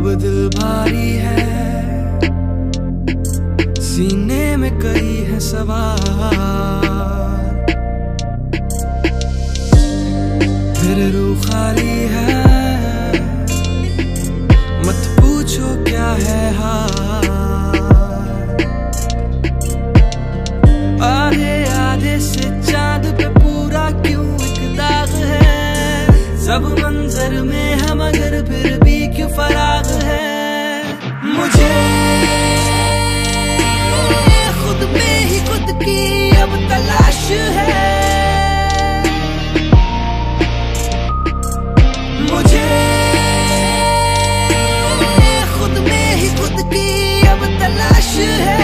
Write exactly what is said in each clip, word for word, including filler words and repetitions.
अब दिल भारी है, सीने में कई है सवाल, फिर रूह खाली है, मत पूछो क्या है हाल। आधे आधे से चांद पे पूरा क्यों एक दाग है, सब मंजर में है मगर फिर भी क्यों फराग है। मुझे खुद में ही खुद की अब तलाश है, मुझे खुद में ही खुद की अब तलाश है।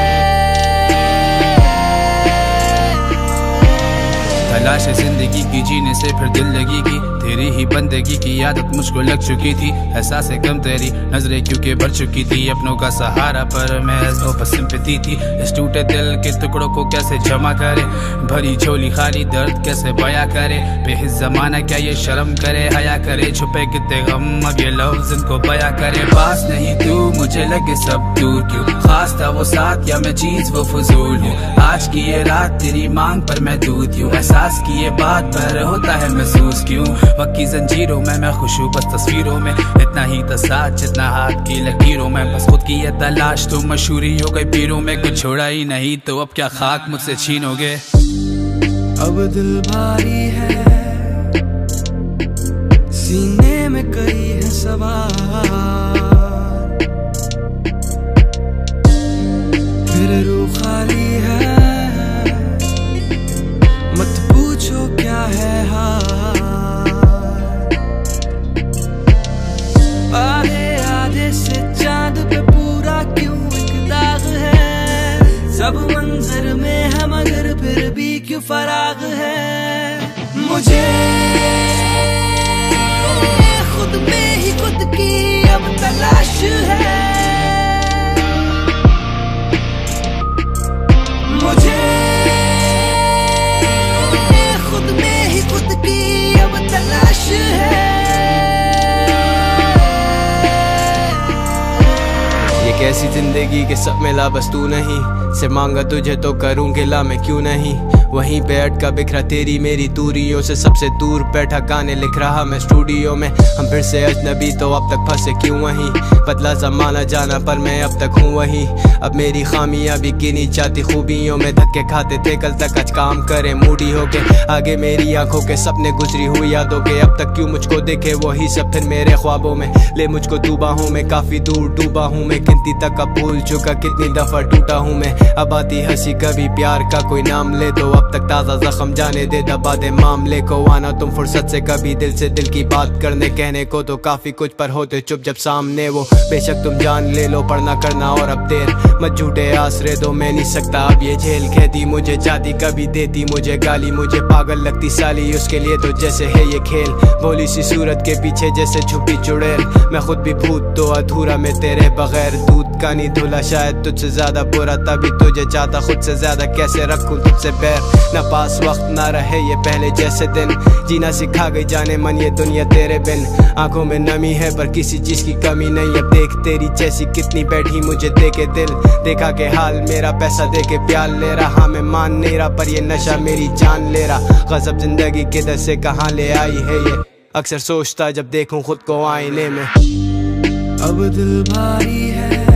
तलाश है जिंदगी की जीने से फिर दिल लगेगी, तेरी ही बंदगी की आदत मुझको लग चुकी थी। एहसास है कम तेरी नजरें क्योंकि भर चुकी थी अपनों का सहारा, पर मैं बस सिंपैथी थी। इस टूटे दिल के टुकड़ों को कैसे जमा करे, भरी झोली खाली दर्द कैसे बयां करे। बेहिस जमाना क्या ये शर्म करे, हया करे, छुपे कितने गम अब ये लफ्ज इनको बयां करे। पास नहीं तू मुझे लगे सब दूर क्यों, खास था वो साथ या मैं चीज वो फजूल हूँ। आज की ये रात तेरी मांग पर मैं दूध यूं, एहसास की ये बात पर होता है महसूस क्यों। वक्त की जंजीरों में मैं खुश हूँ बस तस्वीरों में, इतना ही था साथ जितना हाथ की लकीरों में। बस खुद की ये तलाश तो मशहूरी हो गई पीरों में, कुछ छोड़ा ही नहीं तो अब क्या खाक मुझसे छीनोगे। अब दिल भारी है, सीने में कई है सवाल, फिर रूह खाली है, मत पूछो क्या है हाल। आधे आधे से चांद पे पूरा क्यों एक दाग है, सब मंजर में है मगर फिर भी क्यों फराग है। मुझे खुद में ही खुद की अब तलाश है, मुझे खुद में ही खुद की अब तलाश है। ये कैसी जिंदगी के सब मिला बस तू नहीं, से मांगा तुझे तो करूं गिला मैं क्यों नहीं। वहीं पे अटका बिखरा तेरी मेरी दूरियों से, सबसे दूर बैठा गाने लिख रहा मैं स्टूडियो में। हम फिर से अजनबी तो अब तक फंसे क्यों वहीं, बदला जमाना जाना पर मैं अब तक हूँ वहीं। अब मेरी खामियां भी गिनी जाती खूबियों में, धक्के खाते थे कल तक आज काम करे मूडी होके। आगे मेरी आंखों के सपने गुजरी हुई यादों के, अब तक क्यों मुझको देखे वही सब फिर मेरे ख्वाबों में। ले मुझको तू बाहों में, काफी दूर डूबा हूँ मैं, गिनती तक अब भूल चुका कितनी दफा टूटा हूँ मैं। अब आती हंसी कभी प्यार का कोई नाम ले तो, अब तक ताजा जख्म जाने दे दबा दे मामले को। आना तुम फुर्सत से कभी दिल से दिल की बात करने, कहने को तो काफी कुछ पर होते चुप जब सामने वो। बेशक तुम जान ले लो पर ना करना और अब देर, मत झूठे आसरे दो मैं नहीं सकता अब ये झेल। कहती मुझे जाती कभी देती मुझे गाली, मुझे पागल लगती साली उसके लिए तो जैसे है ये खेल। भोली सी सूरत के पीछे जैसे छुपी चुड़ैल, मैं खुद भी भूत तो अधूरा मैं तेरे बगैर। दूध का नहीं धुला शायद तुझसे ज्यादा बुरा, तभी तुझे चाहता खुद से ज्यादा, कैसे रखूं तुझसे पैर। ना पास वक्त ना रहे ये पहले जैसे दिन, जीना सिखा गई जाने मन ये दुनिया तेरे बिन। आंखों में नमी है पर किसी चीज की कमी नहीं, अब देख तेरी जैसी कितनी बैठी मुझे देके दिल। देखा के हाल मेरा पैसा देके प्यार ले रहा, मैं मान नहीं रहा पर ये नशा मेरी जान ले रहा। गजब जिंदगी किधर से कहाँ ले आई है ये, अक्सर सोचता जब देखूं खुद को आईने में। अब दिल भारी है,